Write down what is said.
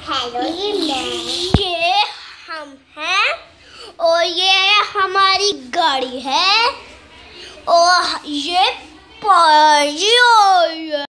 hello ये हम हैं और ये हमारी गाड़ी है और ये पाजी